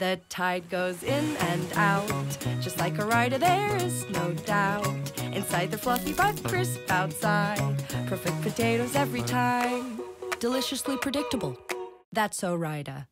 The tide goes in and out, just like a rider, there is no doubt. Inside they're fluffy but crisp outside, perfect potatoes every time. Deliciously predictable. That's Ore-Ida.